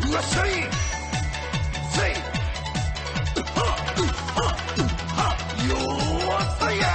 らっしゃい。せい。よーったや。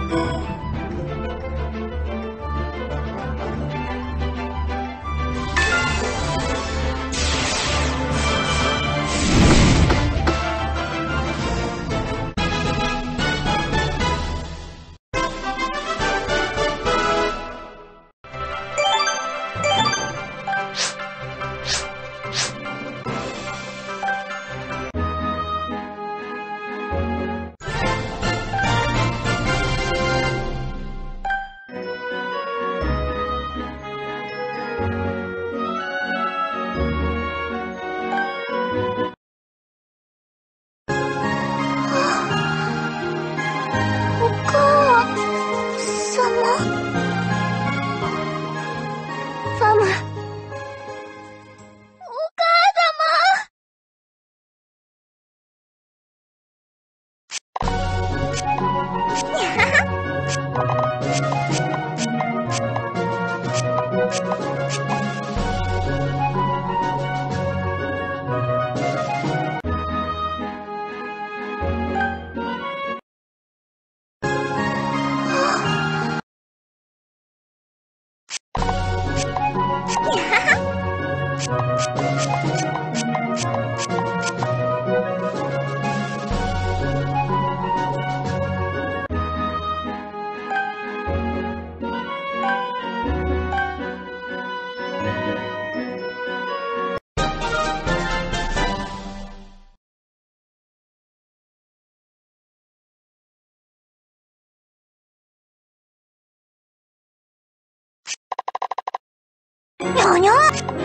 にゃにゃ。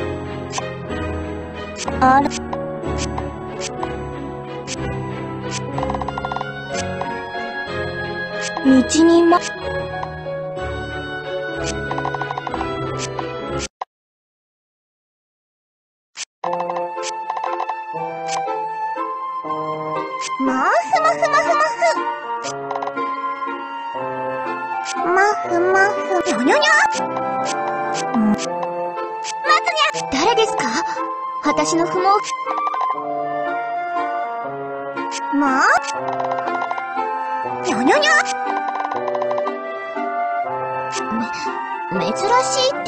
あれ。道にま。まふまふまふまふ。まふまふ。にゃにゃにゃ。誰ですか？私の不毛。まあ？にゃにゃにゃ。珍しいって、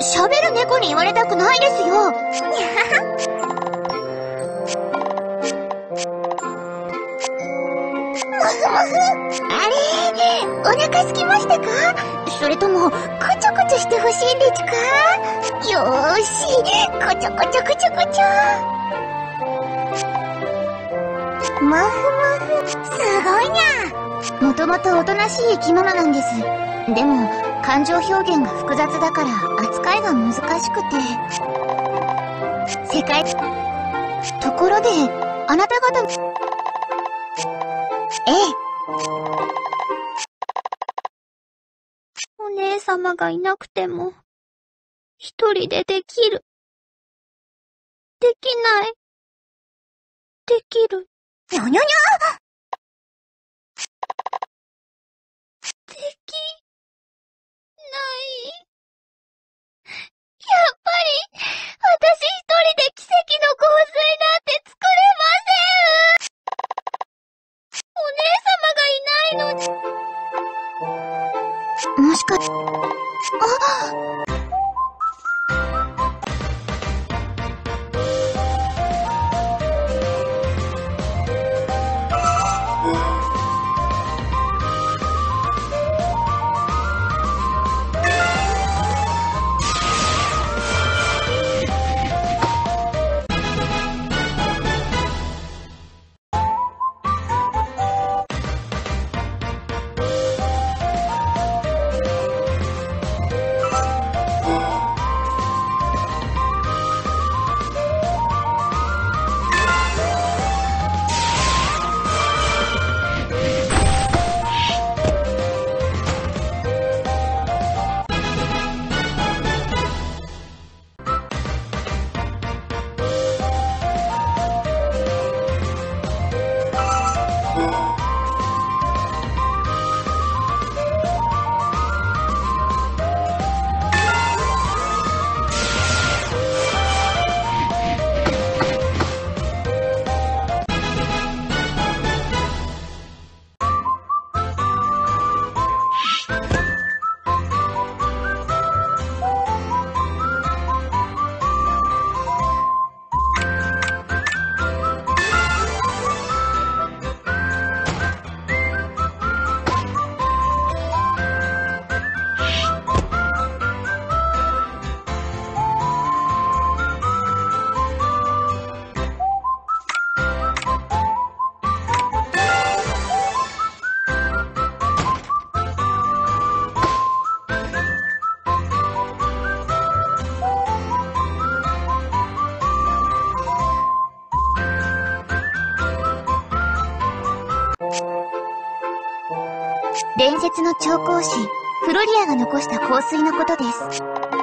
喋る猫に言われたくないですよ。にゃはは。もふもふ。あれ？お腹空きましたか？それとも、こちょこちょしてほしいんですか？よーし、こちょこちょこちょこちょ。まふまふ、すごいにゃ。もともとおとなしい生き物なんです。でも、感情表現が複雑だから扱いが難しくて。世界、ところで、あなた方、ええ。お姉様がいなくても、一人でできる。できない。できる。にゃにゃにゃ。できない。やっぱり、私一人で奇跡の香水なんて作れません。お姉様がいないのに。もしか、あっ。 伝説の調香師、フロリアが残した香水のことです。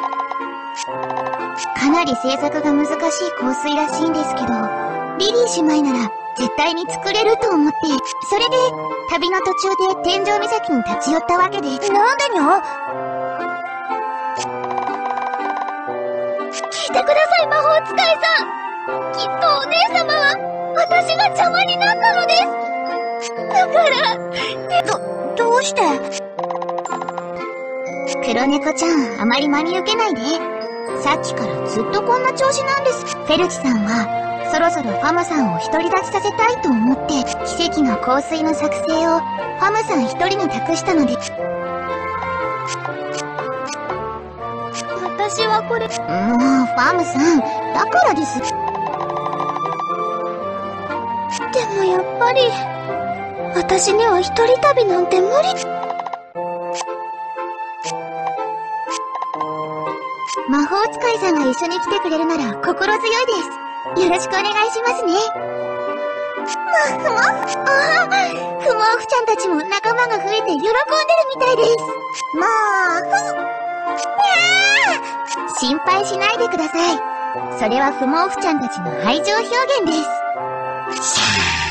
かなり製作が難しい香水らしいんですけど、リリー姉妹なら絶対に作れると思って、それで旅の途中で天井岬に立ち寄ったわけです。なんでにゃ？聞いてください、魔法使いさん。きっとお姉様は私が邪魔になったのです。だから、どうして？黒猫ちゃん、あまり真に受けないで。さっきからずっとこんな調子なんです。フェルチさんは、そろそろファムさんを独り立ちさせたいと思って、奇跡の香水の作成をファムさん一人に託したので。私はこれ。ファムさん、だからです。でもやっぱり、私には一人旅なんて無理。魔法使いさんが一緒に来てくれるなら心強いです。よろしくお願いしますね。ふもふちゃんたちも仲間が増えて喜んでるみたいです。心配しないでください。それはふもふちゃんたちの愛情表現です。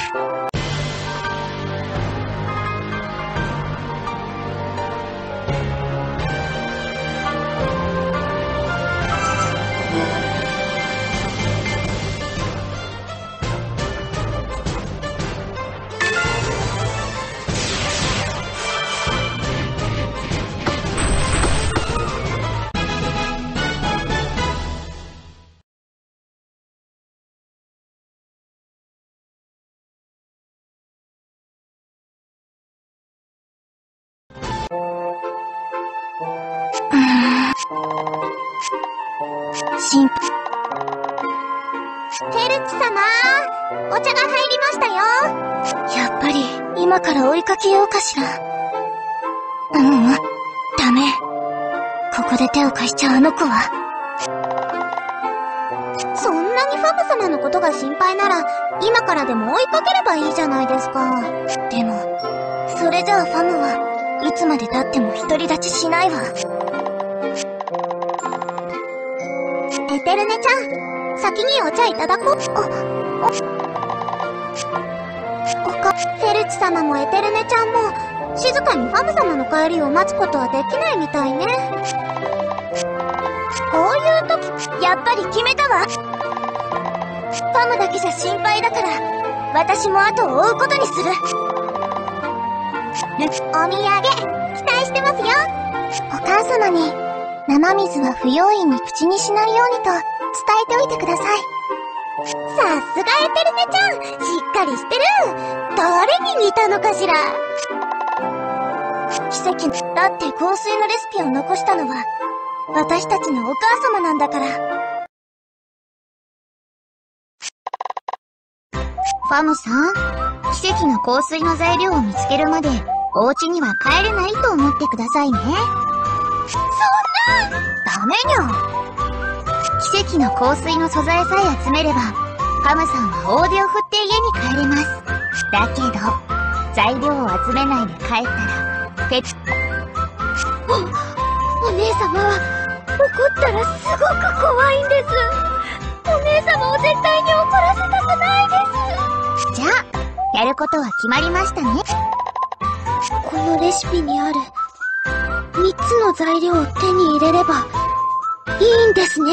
フェルチ様、お茶が入りましたよ。やっぱり今から追いかけようかしら。ダメ。ここで手を貸しちゃあの子は。そんなにファム様のことが心配なら今からでも追いかければいいじゃないですか。でもそれじゃあファムはいつまで経っても独り立ちしないわ。エテルネちゃん、先にお茶いただこう。フェルチ様もエテルネちゃんも静かにファム様の帰りを待つことはできないみたいね。こういう時、やっぱり決めたわ。ファムだけじゃ心配だから私も後を追うことにする。お土産期待してますよ。お母様に生水は不用意に口にしないようにと伝えておいてください。さすがエテルネちゃん、しっかりしてる。誰に似たのかしら。奇跡だって香水のレシピを残したのは私たちのお母様なんだから。ファムさん、奇跡の香水の材料を見つけるまでお家には帰れないと思ってくださいね。そんな！ダメにゃ。奇跡の香水の素材さえ集めれば、ファムさんは大手を振って家に帰れます。だけど、材料を集めないで帰ったら、お姉様は、怒ったらすごく怖いんです。お姉様を絶対に怒らせたくないです。じゃあ、やることは決まりましたね。このレシピにある、3つの材料を手に入れれば、いいんですね。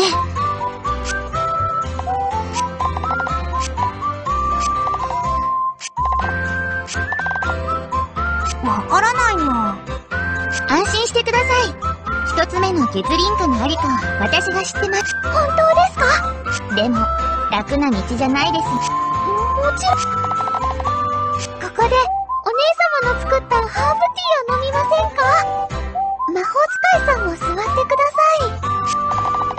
わからないの。安心してください。1つ目の血輪花のありかは私が知ってます。本当ですか？でも、楽な道じゃないです。もちろん。ここで、お姉様の作ったハーブティーを飲みませんか？魔法使いさんも座ってください。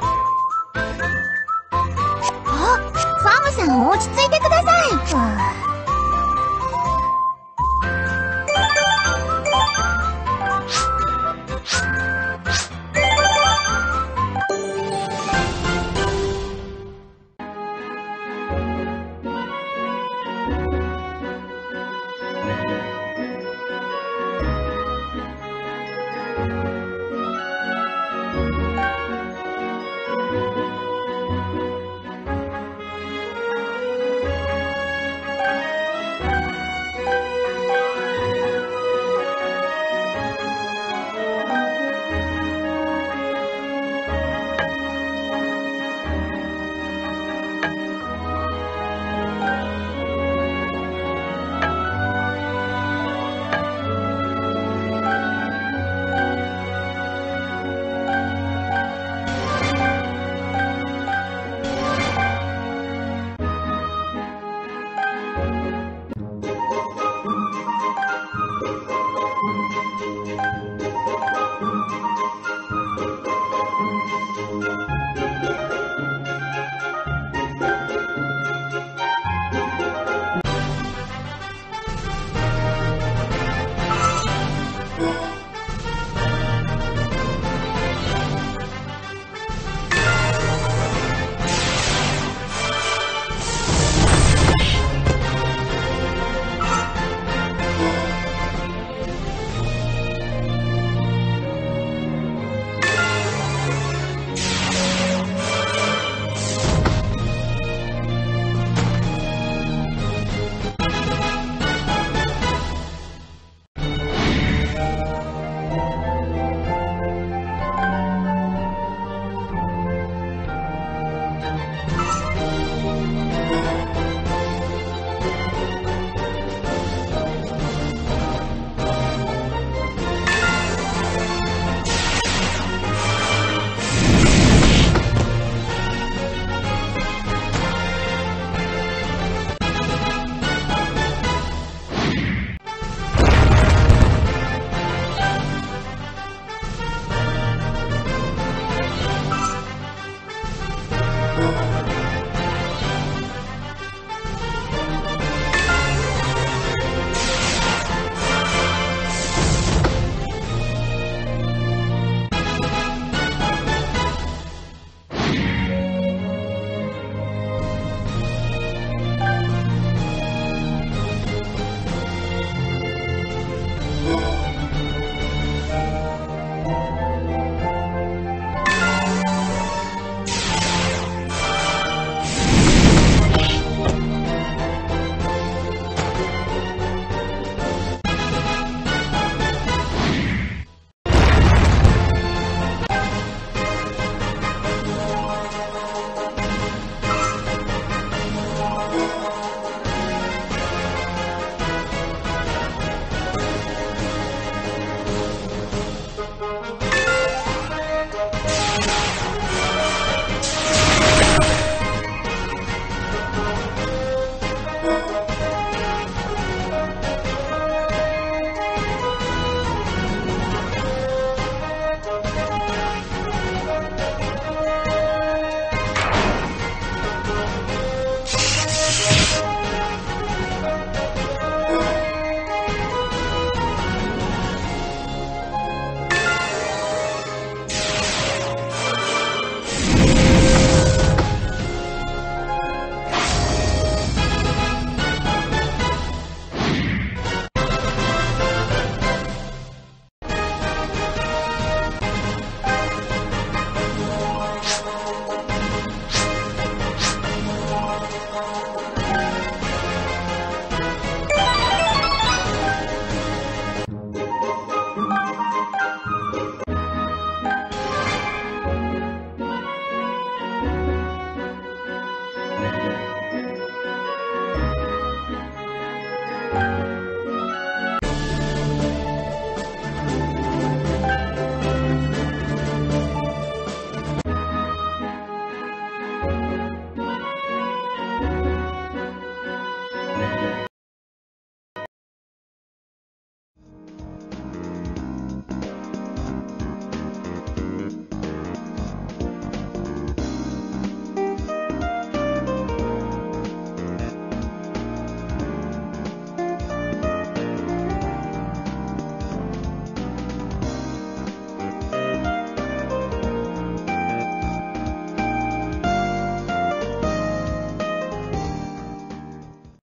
ファームさん落ち着いてください。